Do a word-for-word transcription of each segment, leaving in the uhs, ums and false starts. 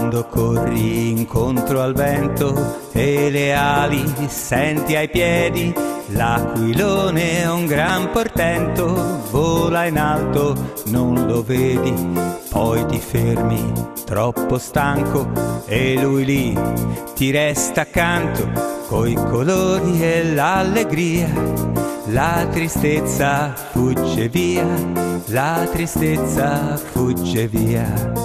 Quando corri incontro al vento e le ali senti ai piedi, l'aquilone è un gran portento, vola in alto, non lo vedi, poi ti fermi troppo stanco e lui lì ti resta accanto, coi colori e l'allegria, la tristezza fugge via, la tristezza fugge via.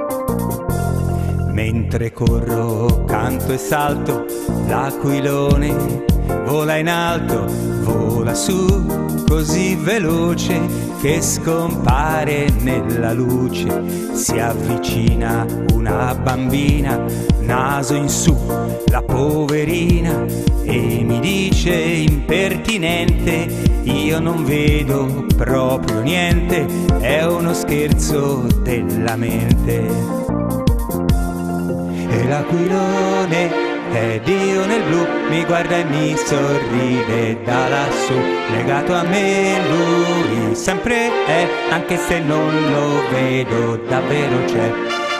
Mentre corro, canto e salto, l'aquilone vola in alto, vola su, così veloce che scompare nella luce. Si avvicina una bambina, naso in su, la poverina, e mi dice impertinente: io non vedo proprio niente, è uno scherzo della mente. E l'aquilone è Dio nel blu, mi guarda e mi sorride da lassù. Legato a me lui sempre è, anche se non lo vedo, davvero c'è.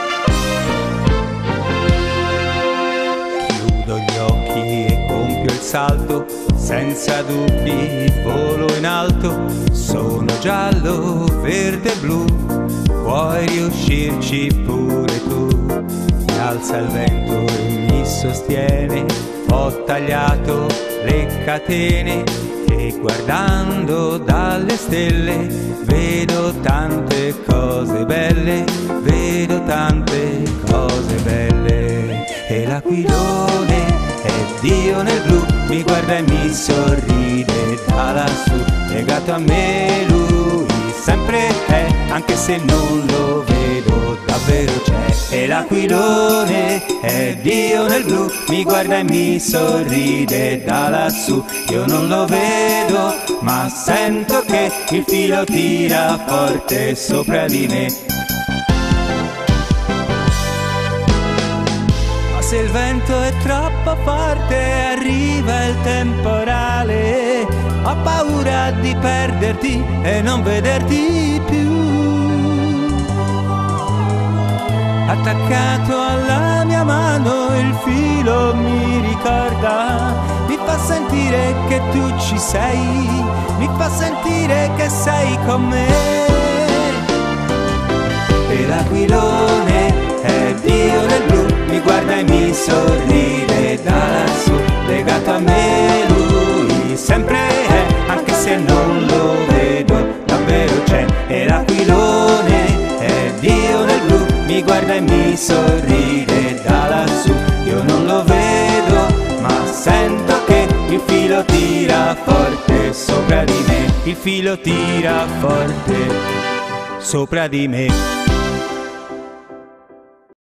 Chiudo gli occhi e compio il salto, senza dubbi volo in alto. Sono giallo, verde e blu, puoi riuscirci pure tu. Alza il vento e mi sostiene, ho tagliato le catene e guardando dalle stelle vedo tante cose belle, vedo tante cose belle. E l'aquilone è Dio nel blu, mi guarda e mi sorride da lassù. Legato a me lui sempre è, anche se non lo vedo, davvero c'è. E l'aquilone è Dio nel blu, mi guarda e mi sorride da lassù. Io non lo vedo, ma sento che il filo tira forte sopra di me. Ma se il vento è troppo forte, arriva il temporale, ho paura di perderti e non vederti più. Attaccato alla mia mano il filo mi ricorda, mi fa sentire che tu ci sei, mi fa sentire che sei con me. E l'aquilone è Dio nel blu, mi guarda e mi sorride da lassù. Legato a me lui sempre è, anche se non lo vedo, davvero c'è. E l'aquilone è Dio nel blu, mi guarda e mi sorride da lassù. Io non lo vedo, ma sento che il filo tira forte sopra di me. Il filo tira forte sopra di me.